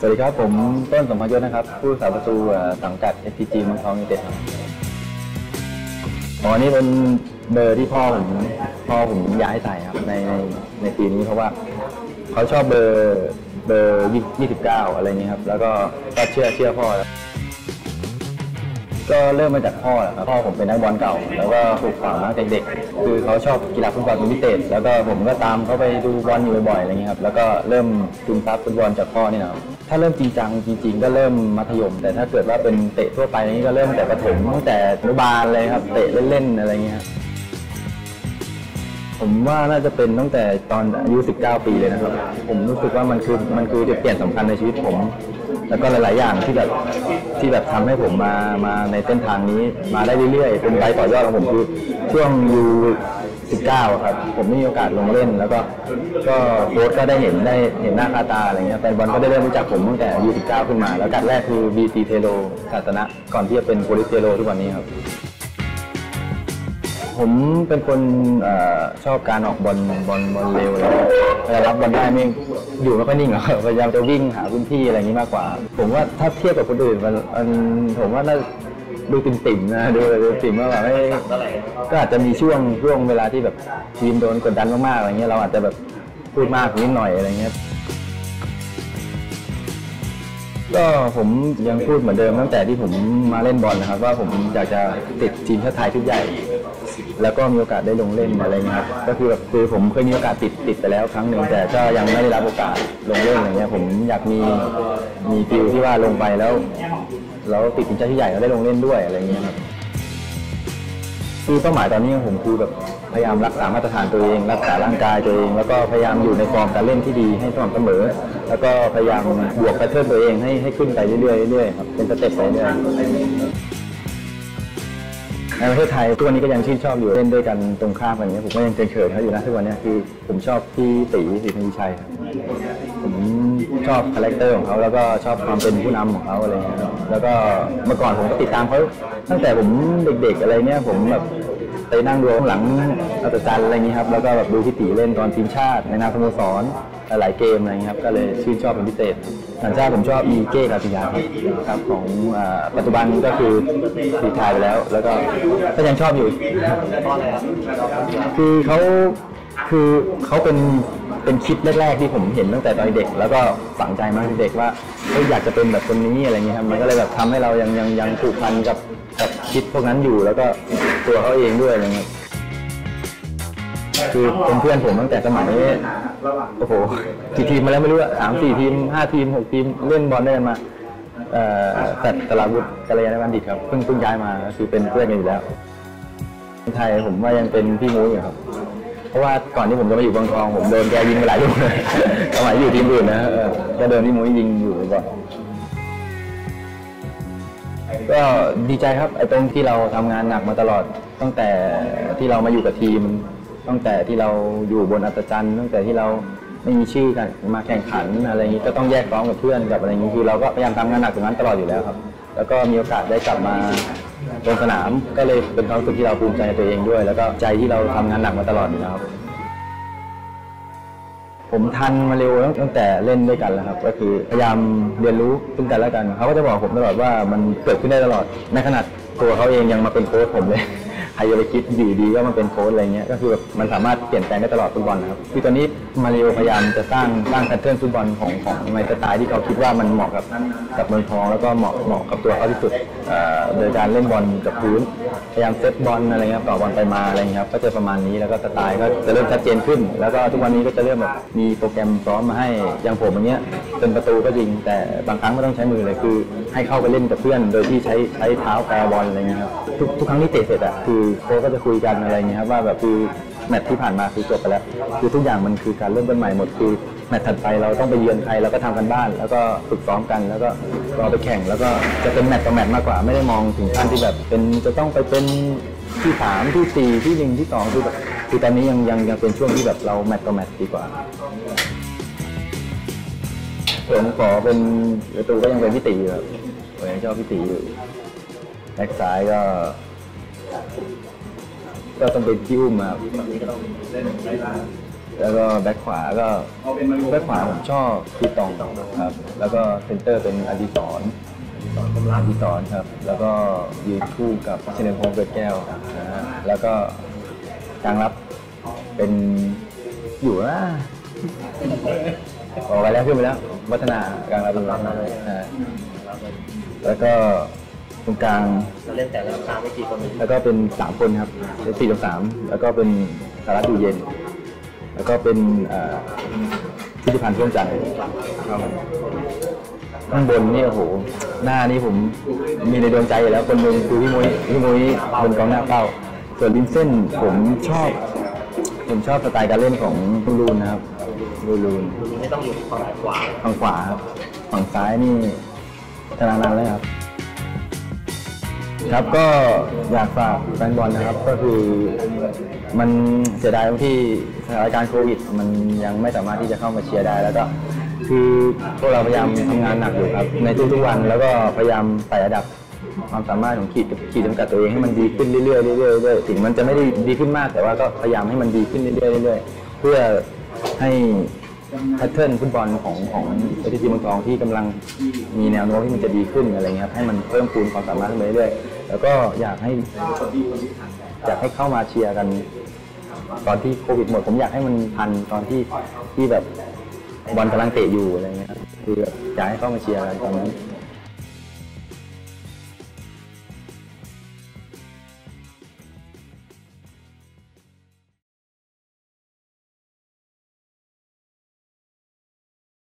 สวัสดีครับผมต้นสมพยศนะครับผู้รักษาประตูสังกัด SCG เมืองทองยูไนเต็ดครับนี่เป็นเบอร์ที่พ่อผมอยากให้ใส่ครับในปีนี้เพราะว่าเขาชอบเบอร์29อะไรนี้ครับแล้วก็เชื่อพ่อก็เริ่มมาจากพ่อแหละครับพ่อผมเป็นนักบอลเก่าแล้วก็ปลูกฝังมาตั้งแต่เด็กคือเขาชอบกีฬาฟุตบอลเป็นพิเศษแล้วก็ผมก็ตามเขาไปดูบอลอยู่บ่อยๆอะไรเงี้ยครับแล้วก็เริ่มซึมซับฟุตบอลจากพ่อนี่นะครับถ้าเริ่มจริงจังจริงๆก็เริ่มมัธยมแต่ถ้าเกิดว่าเป็นเตะทั่วไปนี่ก็เริ่มแต่ประถมตั้งแต่อนุบาลเลยครับเตะเล่นๆอะไรเงี้ยผมว่าน่าจะเป็นตั้งแต่ตอนอายุ19 ปีเลยนะครับผมรู้สึกว่ามันคือจุดเปลี่ยนสำคัญในชีวิตผมแล้วก็หลายๆอย่างที่แบบทำให้ผมมาในเส้นทางนี้มาได้เรื่อยๆเป็นใบต่อยอดของผมคือช่วงU19ครับผมไม่มีโอกาสลงเล่นแล้วก็โค้ชก็ได้เห็นหน้าค่าตาอะไรเงี้ยแฟนบอลก็ได้เริ่มรู้จักผมตั้งแต่U19ขึ้นมาแล้วการแรกคือ BC เทโลศาสนะก่อนที่จะเป็นโพลิสเทโลทุกวันนี้ครับผมเป็นคนชอบการออกบอลเร็วแล้วเวลารับบอลได้ไม่อยู่ไม่ค่อยนิ่งหรอกพยายามจะวิ่งหาพื้นที่อะไรอย่างนี้มากกว่าผมว่าถ้าเทียบกับคนอื่นผมว่าน่าดูติ่มๆนะดูติ่มมากกว่าไม่ก็อาจจะมีช่วงเวลาที่แบบทีมโดนกดดันมากๆอะไรเงี้ยเราอาจจะแบบพูดมากนิดหน่อยอะไรเงี้ยก็ผมยังพูดเหมือนเดิมตั้งแต่ที่ผมมาเล่นบอลนะครับว่าผมอยากจะติดทีมชาติไทยชุดใหญ่แล้วก็มีโอกาสได้ลงเล่นอะไรเงี้ยครับก็คือผมเคยมีโอกาสติดไปแล้วครั้งหนึ่งแต่ก็ยังไม่ได้รับโอกาสลงเล่นอะไรเงี้ยผมอยากมีฟิลที่ว่าลงไปแล้วติดทีมชาติชุดใหญ่แล้วได้ลงเล่นด้วยอะไรเงี้ยครับคือเป้าหมายตอนนี้ของผมคือแบบพยายามรักษามาตรฐานตัวเองรักษาร่างกายตัวเองแล้วก็พยายามอยู่ในฟอร์มการเล่นที่ดีให้สม่ำเสมอแล้วก็พยายามบวกแพทเทิร์นตัวเองให้ขึ้นไปเรื่อยๆครับเป็นสเต็ปไปเรื่อยในประเทศไทยทุกวันนี้ก็ยังชื่นชอบอยู่เล่นด้วยกันตรงข้ามกันอย่างนี้ผมก็ยังเขินเขาอยู่นะทุกวันนี้คือผมชอบพี่ตีศรีธนิชัยผมชอบคาแรคเตอร์ของเขาแล้วก็ชอบความเป็นผู้นำของเขาอะไรเงี้ยแล้วก็เมื่อก่อนผมก็ติดตามเขาตั้งแต่ผมเด็กๆอะไรเงี้ยผมแบบไปนั่งดูข้างหลังอัศจรรย์อะไรเงี้ยครับแล้วก็แบบดูพี่ตีเล่นตอนทีมชาติในนามสโมสรหลายเกมอะไรเงี้ยครับก็เลยชื่นชอบเป็นพิเศษสัญชาติผมชอบอีเก้กาติยาครับของปัจจุบันก็คือรีไทร์ไปแล้วก็ยังชอบอยู่คือเขาเป็นคลิปแรกๆที่ผมเห็นตั้งแต่ตอนเด็กแล้วก็ฝังใจมากเด็กว่าอยากจะเป็นแบบคนนี้อะไรเงี้ยครับมันก็เลยแบบทำให้เรายังผูกพันกับคลิปพวกนั้นอยู่แล้วก็ตัวเขาเองด้วยอะไรเงี้ยคือเป็นเพื่อนผมตั้งแต่สมัยโอ้โหกี่ทีมมาแล้วไม่รู้อะ3-4 ทีม5 ทีม 6 ทีมเล่นบอลได้กันมาแต่ตลาดบุตรกัลยาณบัณฑิตครับเพิ่งย้ายมาคือเป็นเพื่อนกันอยู่แล้วไทยผมว่ายังเป็นพี่มุ้ยอยู่ครับเพราะว่าก่อนที่ผมจะมาอยู่บางทองผมโดนแกยิงไปหลายลูกเลยสมัยอยู่ทีมอื่นนะก็โดนพี่มุ้ยยิงอยู่บ่อยก็ดีใจครับไอ้ตรงที่เราทำงานหนักมาตลอดตั้งแต่ที่เรามาอยู่กับทีมตั้งแต่ที่เราอยู่บนอัศจรรย์ตั้งแต่ที่เราไม่มีชื่อกันมาแข่งขันอะไรอย่างนี้ก็ต้องแยกซ้อมกับเพื่อนกับอะไรอย่างนี้คือเราก็พยายามทำงานหนักตรงนั้นตลอดอยู่แล้วครับแล้วก็มีโอกาสได้กลับมาลงสนามก็เลยเป็นความรู้สึกที่เราภูมิใจในตัวเองด้วยแล้วก็ใจที่เราทำงานหนักมาตลอดอยู่แล้วครับผมทันมาเร็วตั้งแต่เล่นด้วยกันแล้วครับก็คือพยายามเรียนรู้ซึ่งกันและกันเขาก็จะบอกผมตลอดว่ามันเกิดขึ้นได้ตลอดในขนาดตัวเขาเองยังมาเป็นโค้ชผมเลยใครจะไปคิดอยู่ดีก็มาเป็นโค้ชอะไรเงี้ยก็คือแบบมันสามารถเปลี่ยนแปลงได้ตลอดฟุตบอลนะครับคือตอนนี้มาริโอพยายามจะสร้างแพทเทิร์นฟุตบอลของในสไตล์ที่เขาคิดว่ามันเหมาะกับเมืองทองแล้วก็เหมาะกับตัวเขาที่สุดโดยการเล่นบอลกับพื้นพยายามเซตบอลอะไรเงี้ยต่อบอลไปมาอะไรเงี้ยครับก็จะประมาณนี้แล้วก็สไตล์ก็จะเริ่มชัดเจนขึ้นแล้วก็ทุกวันนี้ก็จะเริ่มแบบมีโปรแกรมพร้อมมาให้อย่างผมอย่างเงี้ยเป็นประตูก็จริงแต่บางครั้งไม่ต้องใช้มือเลยคือให้เข้าไปเล่นกับเพื่อนโดยที่ใช้เท้าแปรบอลอะไรเงี้ยครับทุกครั้งที่เตะเสร็จอะคือโค้ชก็จะคุยกันอะไรเงี้ยครับว่าแบบคือแมตช์ที่ผ่านมาคือจบไปแล้วคือทุกอย่างมันคือการเริ่มต้นใหม่หมดคือแมตช์ถัดไปเราต้องไปเยือนใครเราก็ทำกันบ้านแล้วก็ฝึกซ้อมกันแล้วก็รอไปแข่งแล้วก็จะเป็นแมตช์ต่อแมตช์มากกว่าไม่ได้มองถึงขั้นที่แบบเป็นจะต้องไปเป็นที่3ที่4ที่1ที่2คือตอนนี้ยังเป็นช่วงที่แบบเราแมตช์ต่อแมตช์ดีกว่าผมขอเป็นประตูก็ยังเป็นพี่ตีครับผมยังชอบพี่ตีอยู่แบ็คซ้ายก็ต้องเป็นพี่อุ้มครับแล้วก็แบ็คขวาก็แบ็คขวาผมชอบพีตองครับแล้วก็เซนเตอร์เป็นอดิศรครับแล้วก็ยืนคู่กับเฉลิมพงษ์เกิดแก้วนะฮะแล้วก็กลางรับเป็นอยู่นะออกไปแล้วขึ้นไปแล้ววัฒนากลางรับเป็นรับเลยแล้วก็ตรงกลางเล่นแต่ละครั้งไม่กี่คนแล้วก็เป็น3 คนครับเป็น4-3แล้วก็เป็นสารัตอยู่เย็นแล้วก็เป็นพิธิพันธ์เพื่อนจันทร์ข้างบนนี่โอ้โหหน้านี่ผมมีในดวงใจอยู่แล้วคนหนึ่งคือพี่มุ้ยเป็นกองหน้าเป้าส่วนริมเส้นผมชอบสไตล์การเล่นของลูนนะครับลูนไม่ต้องอยู่ฝั่งขวาครับฝั่งซ้ายนี่ชนะนานเลยครับครับก็อยากฝากแฟนบอลนะครับก็คือมันเสียดายตรงที่สถานการณ์โควิดมันยังไม่สามารถที่จะเข้ามาเชียร์ได้แล้วก็คือพวกเราพยายามทำงานหนักอยู่ครับในทุกๆวันแล้วก็พยายามไต่ระดับความสามารถของขีดจำกัดตัวเองให้มันดีขึ้นเรื่อยๆถึงมันจะไม่ได้ดีขึ้นมากแต่ว่าก็พยายามให้มันดีขึ้นเรื่อยๆเพื่อให้แพทเทิร์นฟุตบอลของเอทีจีเมืองทองที่กำลังมีแนวโน้มที่มันจะดีขึ้นอะไรเงี้ยครับให้มันเพิ่มพูนความสามารถขึ้นไปเรื่อยๆแล้วก็อยากให้เข้ามาเชียร์กันตอนที่โควิดหมดผมอยากให้มันทันตอนที่แบบบอลกำลังเตะอยู่อะไรเงี้ยคืออยากให้เข้ามาเชียร์กันตอนนั้น